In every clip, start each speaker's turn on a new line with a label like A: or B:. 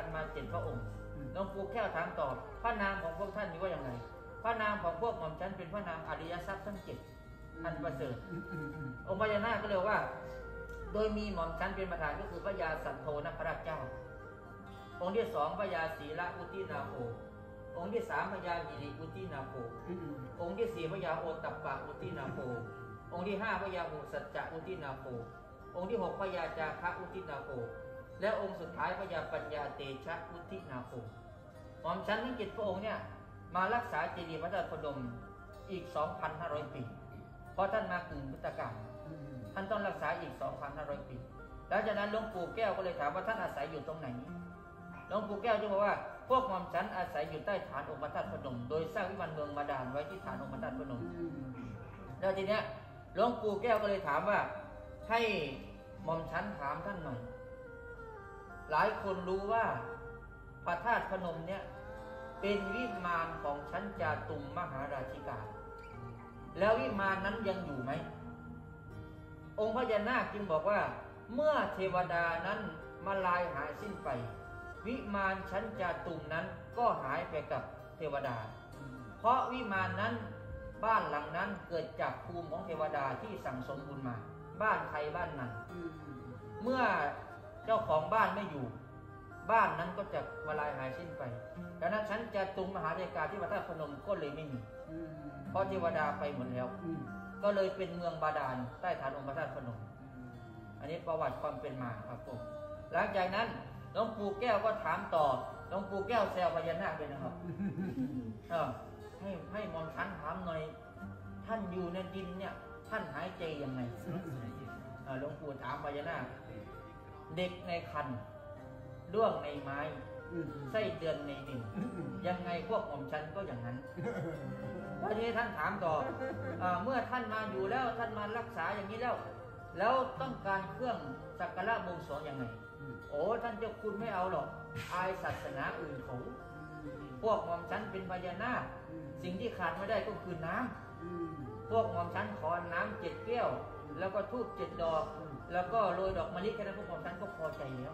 A: มา7 พระองค์หลวงปู่แก้วถามตอบพระนามของพวกท่านนี้ว่าอย่างไรพระนามของพวกหม่อมฉันเป็นพระนามอริยทรัพย์ทั้ง7อันประเสริฐองค์พญานาคก็เรียกว่าโดยมีหม่อมฉันเป็นประธานก็คือพระยาสันโธนคราชเจ้าองค์ที่2พระยาศีละอุตินาโภองค์ที่3พระยาหิริอุตินาโภองค์ที่4พระยาโอตตัปปะอุตินาโภองค์ที่5พระยาหุสัจจะอุตินาโภองค์ที่6พระยาจาคะอุตินาโภและองค์สุดท้ายพระยาปัญญาเตชะอุตินาโภหม่อมฉันทั้ง7 พระองค์เนี่ยมารักษาเจดีย์พระธาตุพนมอีก 2,500 ปีเพราะท่านมากึ่งพุทธกาลท่านต้องรักษาอีก 2,500 ปีแล้วจากนั้นหลวงปู่แก้วก็เลยถามว่าท่านอาศัยอยู่ตรงไหนหลวงปู่แก้วจึงบอกว่าพวกหม่อมฉันอาศัยอยู่ใต้ฐานองค์พระธาตุพนมโดยสร้างวิมานเมืองบาดาลไว้ที่ฐานองค์พระธาตุพนมแล้วทีเนี้ยหลวงปู่แก้วก็เลยถามว่าให้หม่อมฉันถามท่านหน่อยหลายคนรู้ว่าพระธาตุพนมเนี่ยเป็นวิมานของชั้นจาตุมมหาราชิกาแล้ววิมานนั้นยังอยู่ไหมองค์พญานาคจึงบอกว่าเมื่อเทวดานั้นมาลายหายสิ้นไปวิมานชั้นจาตุมนั้นก็หายไปกับเทวดาเพราะวิมานนั้นบ้านหลังนั้นเกิดจากภูมิของเทวดาที่สั่งสมบุญมาบ้านใครบ้านนั้นเมื่อเจ้าของบ้านไม่อยู่บ้านนั้นก็จะมาลายหายสิ้นไปดังนั้นชั้นจาตุมมหาราชิกาที่พระธาตุพนมก็เลยไม่มีเพราะเทวดาไปหมดแล้วก็เลยเป็นเมืองบาดาลใต้ฐานองค์พระธาตุพนมอันนี้ประวัติความเป็นมาครับผมหลังจากนั้นหลวงปู่แก้วก็ถามต่อหลวงปู่แก้วแซวพญานาคเลยนะครับให้หม่อมฉันถามหน่อยท่านอยู่ในดินเนี่ยท่านหายใจยังไงหลวงปู่ถามพญานาคเด็กในครรภ์ด้วงในไม้ไส้เดือนในดินยังไงพวกหม่อมฉันก็อย่างนั้นทีนี้ท่านถามต่อเมื่อท่านมาอยู่แล้วท่านมารักษาอย่างนี้แล้วต้องการเครื่องสักการะบวงสรวงยังไงโอ้ท่านเจ้าคุณไม่เอาหรอกอายศาสนาอื่นเขาพวกหม่อมฉันเป็นพญานาคสิ่งที่ขาดไม่ได้ก็คือน้ำพวกหม่อมฉันขอน้ำ7 แก้วแล้วก็ธูป7 ดอกแล้วก็โรยดอกมะลิแค่นั้นพวกหม่อมฉันก็พอใจแล้ว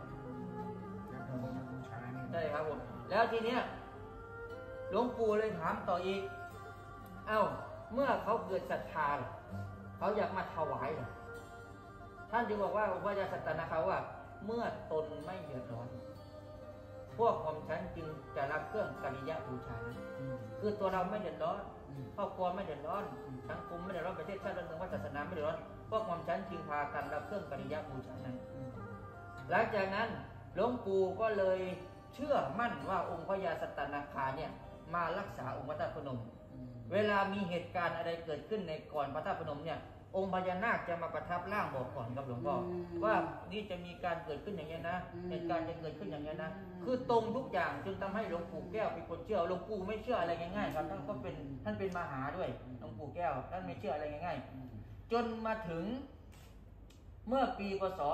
A: ใช่ครับผมแล้วทีเนี้ยหลวงปู่เลยถามต่ออีกเมื่อเขาเกิดศรัทธาเขาอยากมาถวายท่านจึงบอกว่าองค์พระยาสัตนาคาว่าเมื่อตนไม่เดือดร้อนพวกหม่อมฉันจึงจะรับเครื่องกัลยาบูชาคือตัวเราไม่เดือดร้อนครอบครัวไม่เดือดร้อนสังคมไม่เดือดร้อนประเทศชาติบ้านเมืองศาสนาไม่เดือดร้อนพวกหม่อมฉันจึงพากันรับเครื่องกัลยาบูชานั้นหลังจากนั้นหลวงปู่ก็เลยเชื่อมั่นว่าองค์พระยาสัตนาคาเนี่ยมารักษาองค์พระธาตุพนมเวลามีเหตุการณ์อะไรเกิดขึ้นในก่อนพระธาตุพนมเนี่ยองค์พญานาคจะมาประทับร่างบอกก่อนกับหลวงพ่อว่านี่จะมีการเกิดขึ้นอย่างนี้นะเหตุการณ์จะเกิดขึ้นอย่างนี้นะคือตรงทุกอย่างจนทำให้หลวงปู่แก้วเป็นคนเชื่อหลวงปู่ไม่เชื่ออะไรง่ายๆครับท่านเป็นมหาด้วยหลวงปู่แก้วท่านไม่เชื่ออะไรง่ายๆจนมาถึงเมื่อปีพ.ศ.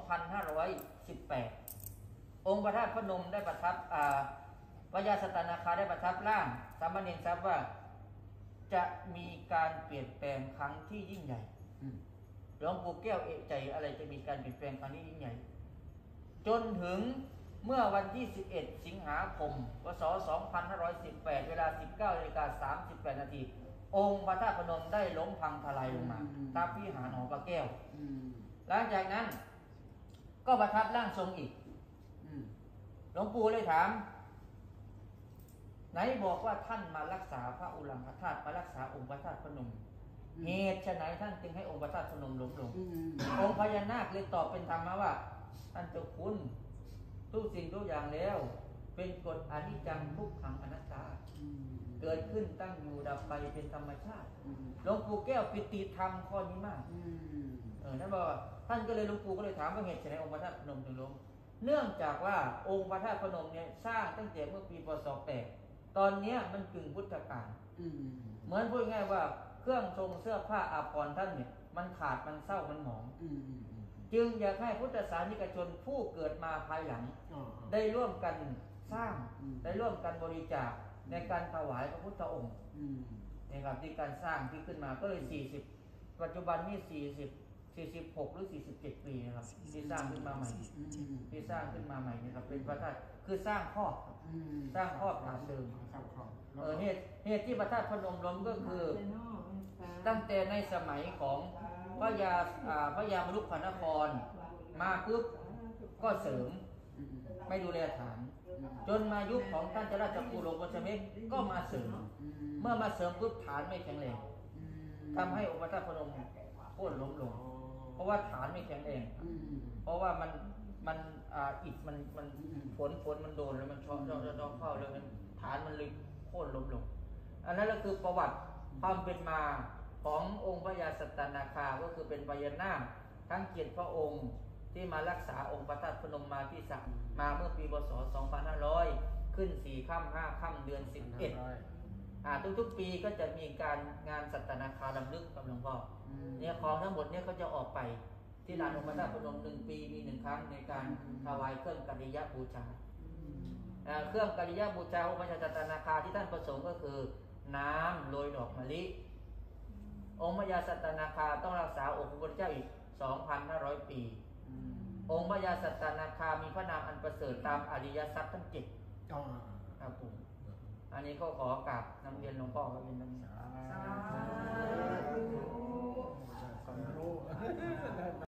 A: 2518องค์พระธาตุพนมได้ประทับพญาสัตนาคาได้ประทับร่างสามเณรทรัพย์ว่าจะมีการเปลี่ยนแปลงครั้งที่ยิ่งใหญ่หลวงปู่แก้วเอะใจอะไรจะมีการเปลี่ยนแปลงครั้งที่ยิ่งใหญ่จนถึงเมื่อวันที่11 สิงหาคมพ.ศ. 2518เวลา 19:38 นาทีองค์พระธาตุพนมได้ล้มพังทลายลงมาตามวิหารหอพระแก้วหลังจากนั้นก็ประทับร่างทรงอีกหลวงปู่เลยถามไหนบอกว่าท่านมารักษาพระอุรังคธาตุมารักษาองค์พระธาตุพนมเหตุไฉนท่านจึงให้องค์พระธาตุพนมล้มลงองค์พญานาคเลยตอบเป็นธรรมะว่าท่านเจ้าคุณทุกสิ่งทุกอย่างแล้วเป็นกฎอนิจจังทุกขังอนัตตาเกิดขึ้นตั้งอยู่ดับไปเป็นธรรมชาติหลวงปู่แก้วปิติธรรมข้อนี้มากท่านบอกว่าท่านก็เลยหลวงปู่ก็เลยถามว่าเหตุไฉนองค์พระธาตุพนมถึงล้มเนื่องจากว่าองค์พระธาตุพนมเนี่ยสร้างตั้งแต่เมื่อปีพ.ศ. 8ตอนนี้มันกึ่งพุทธกาลเหมือนพูดง่ายว่าเครื่องทรงเสื้อผ้าอาภรณ์ท่านเนี่ยมันขาดมันเศร้ามันหมองจึงอยากให้พุทธศาสนิกชนผู้เกิดมาภายหลังได้ร่วมกันสร้างได้ร่วมกันบริจาคในการถวายพระพุทธองค์นะครับที่การสร้างที่ขึ้นมาก็เลย40ปัจจุบันนี้40 46 หรือ 47 ปีนะครับที่สร้างขึ้นมาใหม่ที่สร้างขึ้นมาใหม่นะครับเป็นพระธาตุคือสร้างครอบสร้างครอบตามเดิมเหตุที่พระธาตุพนมล้มก็คือตั้งแต่ในสมัยของพระยามรุกขนครมาปุ๊บก็เสริมไม่ดูแลฐานจนมายุคของท่านเจ้าราชกุโลกชเมกก็มาเสริมเมื่อมาเสริมปุ๊บฐานไม่แข็งแรงทำให้องค์พระธาตุพนมโค่นล้มลงเพราะว่าฐานไม่แข็งแรงเพราะว่ามันอิฐมันฝนมันโดนแล้วมันช็อตเข้าแล้วมันฐานมันเลยโค่นล้มลงอันนั้นก็คือประวัติความเป็นมาขององค์พระยาสัตตนาคาก็คือเป็นพญานาคทั้ง7 พระองค์ที่มารักษาองค์พระธาตุพนมมาที่สักมาเมื่อปีพศ 2500 ขึ้น4 ค่ำ 5 ค่ำ เดือน 11ทุกๆปีก็จะมีการงานสัตตนาคารำลึกกับหลวงพ่อเนี่ยของทั้งหมดเนี่ยเขาจะออกไปที่ลานองค์พระธาตุพนม1 ปีมี1 ครั้งในการถวายเครื่องกัลยาบูชาเครื่องกัลยาบูชาองค์พระสัตตนาคาที่ท่านประสงค์ก็คือน้ำโรยดอกมะลิองค์พระยาสัตตนาคาต้องรักษาองค์พระพุทธเจ้าอีก 2,500 ปีองค์พระยาสัตตนาคามีพระนามอันประเสริฐตามอริยทรัพย์ทั้ง7ครับผมอันนี้ก็ขอกราบนำเรียนหลวงพ่อครับเป็นน้ำ